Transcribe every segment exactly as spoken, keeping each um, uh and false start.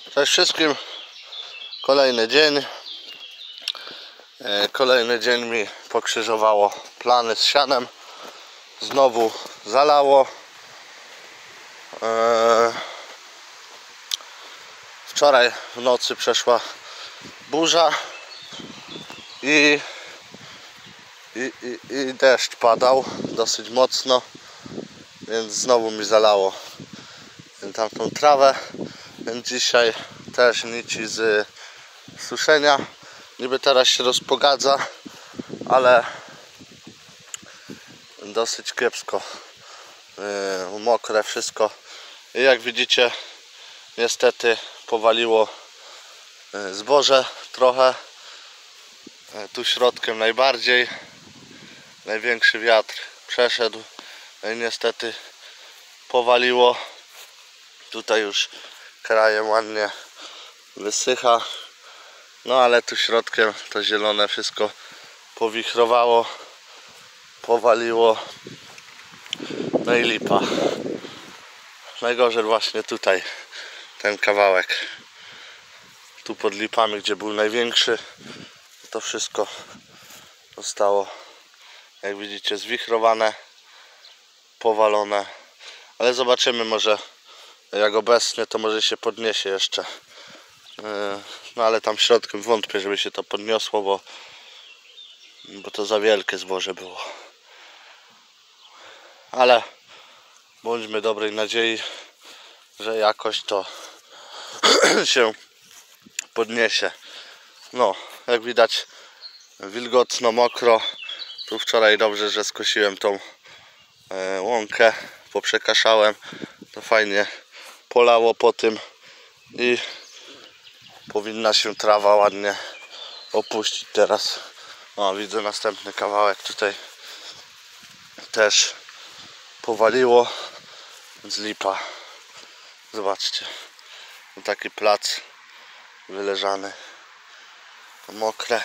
Cześć wszystkim, kolejny dzień. Kolejny dzień mi pokrzyżowało plany z sianem. Znowu zalało. Wczoraj w nocy przeszła burza i, i, i, i deszcz padał dosyć mocno, więc znowu mi zalało tamtą trawę. Więc dzisiaj też nici z suszenia. Niby teraz się rozpogadza, ale dosyć kiepsko, yy, mokre wszystko. I jak widzicie, niestety powaliło zboże trochę. Tu środkiem najbardziej. Największy wiatr przeszedł i niestety powaliło. Tutaj już krajem ładnie wysycha. No ale tu środkiem to zielone wszystko powichrowało, powaliło. No i lipa. Najgorzej właśnie tutaj ten kawałek. Tu pod lipami, gdzie był największy, to wszystko zostało, jak widzicie, zwichrowane, powalone. Ale zobaczymy, może jak obecnie, to może się podniesie jeszcze. No ale tam środkiem wątpię, żeby się to podniosło, bo, bo to za wielkie zboże było. Ale bądźmy dobrej nadziei, że jakoś to się podniesie. No, jak widać, wilgotno, mokro. Tu wczoraj dobrze, że skosiłem tą łąkę, poprzekaszałem. To fajnie polało po tym i powinna się trawa ładnie opuścić teraz. O, widzę następny kawałek tutaj też powaliło, z lipa. Zobaczcie, taki plac wyleżany, mokre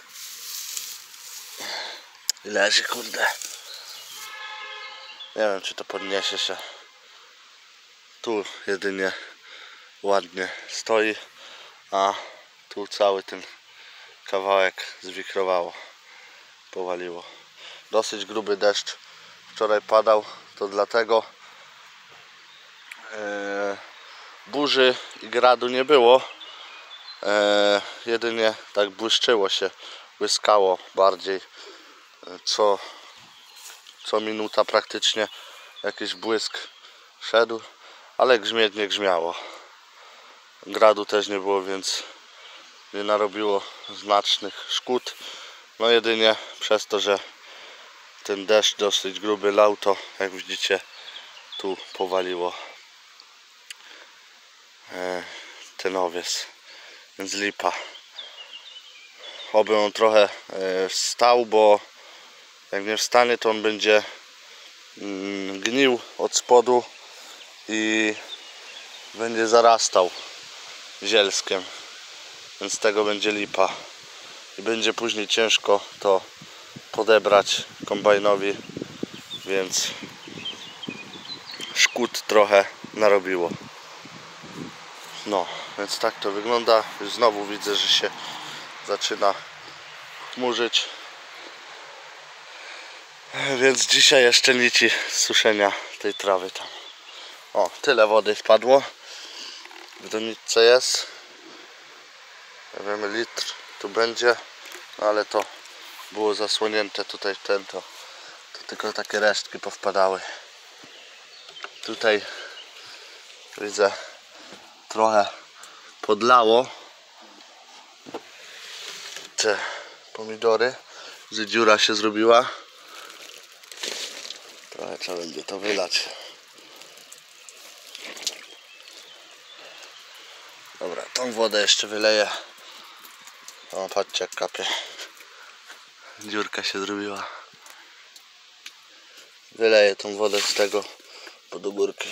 i leży, kurde. Nie wiem, czy to podniesie się. Tu jedynie ładnie stoi, a tu cały ten kawałek zwichrowało, powaliło. Dosyć gruby deszcz wczoraj padał, to dlatego e, burzy i gradu nie było, e, jedynie tak błyszczyło się, błyskało bardziej, co, co minuta praktycznie jakiś błysk szedł, ale grzmieć nie grzmiało. Gradu też nie było, więc nie narobiło znacznych szkód. No jedynie przez to, że ten deszcz dosyć gruby lał, to jak widzicie tu powaliło ten owiec, więc lipa. Oby on trochę wstał, bo jak nie wstanie, to on będzie gnił od spodu i będzie zarastał zielskiem, więc z tego będzie lipa i będzie później ciężko to podebrać kombajnowi, więc szkód trochę narobiło. No, więc tak to wygląda. Już znowu widzę, że się zaczyna chmurzyć, więc dzisiaj jeszcze nici suszenia tej trawy tam. O, tyle wody wpadło w doniczce jest. Nie wiem, litr tu będzie, no ale to było zasłonięte tutaj ten, to, to tylko takie resztki powpadały. Tutaj widzę, trochę podlało te pomidory, że dziura się zrobiła. Trochę trzeba będzie to wylać. Dobra, tą wodę jeszcze wyleję. O, patrzcie, jak kapie. Dziurka się zrobiła. Wyleję tą wodę z tego pod ogórki.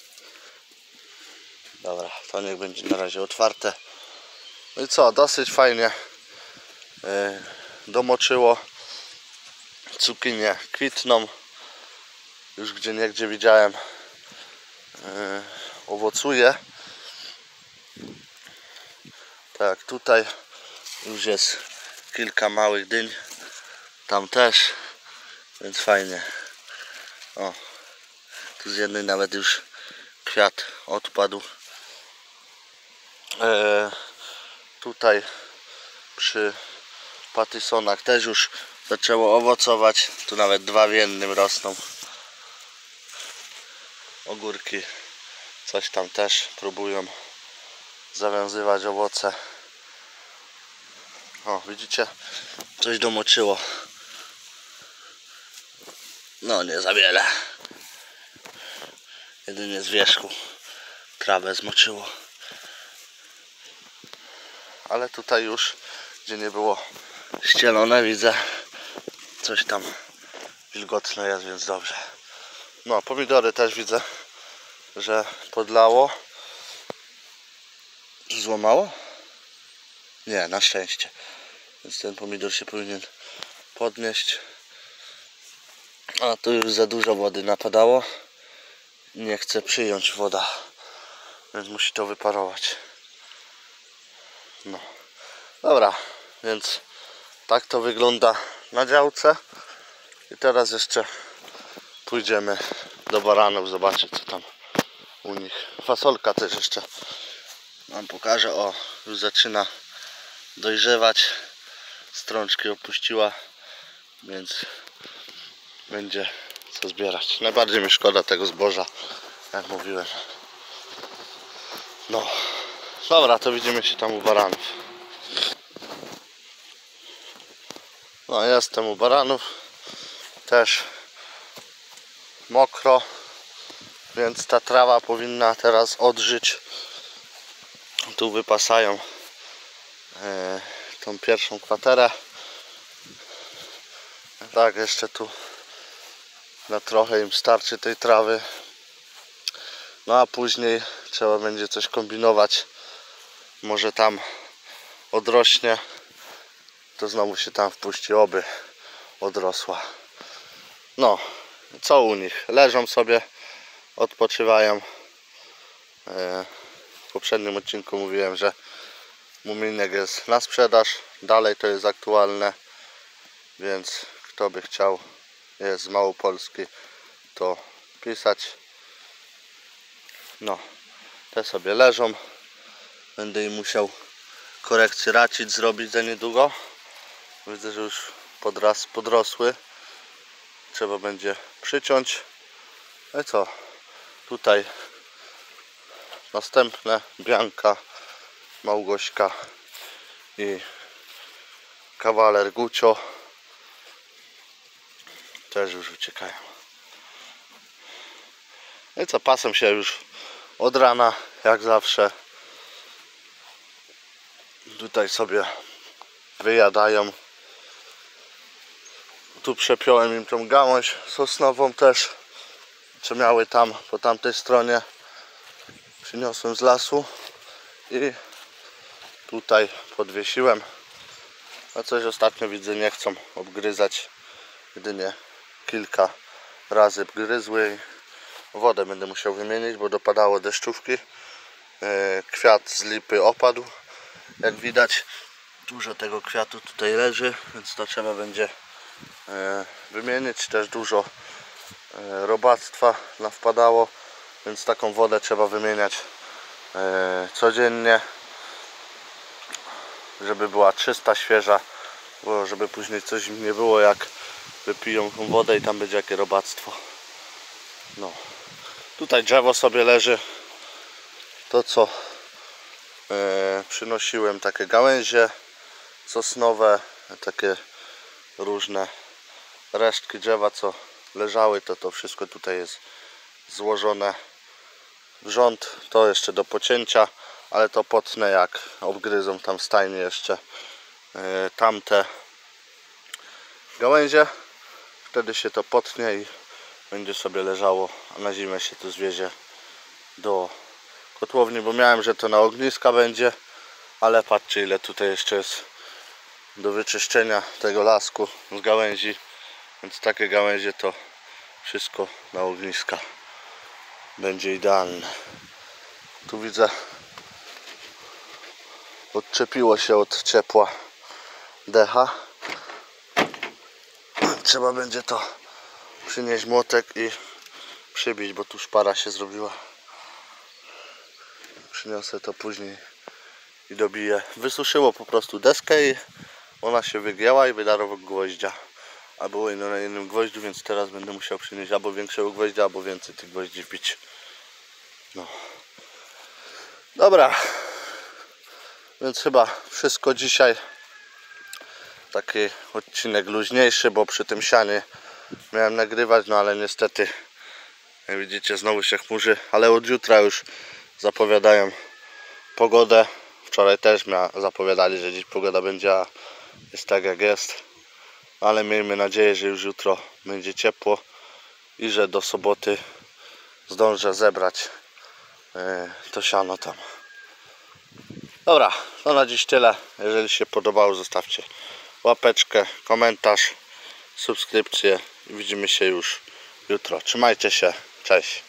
Dobra, to niech będzie na razie otwarte. No i co, dosyć fajnie yy, domoczyło. Cukinie kwitną. Już gdzie niegdzie widziałem, yy, owocuje. Tak, tutaj już jest kilka małych dyń, tam też, więc fajnie. O, tu z jednej nawet już kwiat odpadł. E, tutaj przy Pattysonach też już zaczęło owocować. Tu nawet dwa w jednym rosną. Ogórki coś tam też próbują zawiązywać owoce. O, widzicie? Coś domoczyło. No nie za wiele. Jedynie z wierzchu trawę zmoczyło. Ale tutaj już, gdzie nie było ścielone, widzę, coś tam wilgotne jest, więc dobrze. No, pomidory też widzę, że podlało. Złamało? Nie, na szczęście. Więc ten pomidor się powinien podnieść. A tu już za dużo wody napadało. Nie chce przyjąć woda, więc musi to wyparować. No. Dobra, więc tak to wygląda na działce. I teraz jeszcze pójdziemy do baranów zobaczyć, co tam u nich. Fasolka też jeszcze wam pokażę. O, już zaczyna dojrzewać. Strączki opuściła, więc będzie co zbierać. Najbardziej mi szkoda tego zboża, jak mówiłem. No, dobra, to widzimy się tam u baranów. No, jestem u baranów. Też mokro, więc ta trawa powinna teraz odżyć. Tu wypasają e, tą pierwszą kwaterę. Tak, jeszcze tu na trochę im starczy tej trawy. No a później trzeba będzie coś kombinować. Może tam odrośnie, to znowu się tam wpuści, oby odrosła. No, co u nich? Leżą sobie, odpoczywają. W poprzednim odcinku mówiłem, że muminek jest na sprzedaż. Dalej to jest aktualne, więc kto by chciał, jest z Małopolski, to pisać. No, te sobie leżą. Będę im musiał korekcję racic zrobić za niedługo. Widzę, że już podras, podrosły. Trzeba będzie przyciąć. No i co? Tutaj następne Bianka, Małgośka i kawaler Gucio też już uciekają. No i co? Pasem się już od rana, jak zawsze. Tutaj sobie wyjadają. Tu przepiąłem im tą gałąź sosnową też, co miały tam po tamtej stronie. Przyniosłem z lasu i tutaj podwiesiłem. A coś ostatnio widzę, nie chcą obgryzać. Jedynie kilka razy gryzły. Wodę będę musiał wymienić, bo dopadało deszczówki. Kwiat z lipy opadł. Jak widać, dużo tego kwiatu tutaj leży, więc to trzeba będzie wymienić. Też dużo robactwa nawpadało, więc taką wodę trzeba wymieniać codziennie, żeby była czysta, świeża, bo żeby później coś im nie było, jak wypiją tą wodę i tam będzie jakie robactwo. No, tutaj drzewo sobie leży, to co e, przynosiłem, takie gałęzie sosnowe, takie różne resztki drzewa, co leżały, to to wszystko tutaj jest złożone w rząd. To jeszcze do pocięcia, ale to potnę, jak obgryzą tam w stajnie jeszcze e, tamte gałęzie. Wtedy się to potnie i będzie sobie leżało, a na zimę się to zwiezie do kotłowni, bo miałem, że to na ogniska będzie, ale patrzcie, ile tutaj jeszcze jest do wyczyszczenia tego lasku z gałęzi, więc takie gałęzie to wszystko na ogniska będzie idealne. Tu widzę odczepiło się od ciepła decha. Trzeba będzie to przynieść młotek i przybić, bo tu szpara się zrobiła. Przyniosę to później i dobiję. Wysuszyło po prostu deskę i ona się wygięła i wydarło gwoździa. A było inno na jednym gwoździu, więc teraz będę musiał przynieść albo większego gwoździa, albo więcej tych gwoździ wbić. No. Dobra. Więc chyba wszystko dzisiaj. Taki odcinek luźniejszy, bo przy tym sianie miałem nagrywać, no ale niestety, jak widzicie, znowu się chmurzy, ale od jutra już zapowiadają pogodę. Wczoraj też mia, zapowiadali, że dziś pogoda będzie, a jest tak jak jest, ale miejmy nadzieję, że już jutro będzie ciepło i że do soboty zdążę zebrać yy, to siano tam. Dobra, to na dziś tyle. Jeżeli się podobało, zostawcie łapeczkę, komentarz, subskrypcję i widzimy się już jutro. Trzymajcie się, cześć.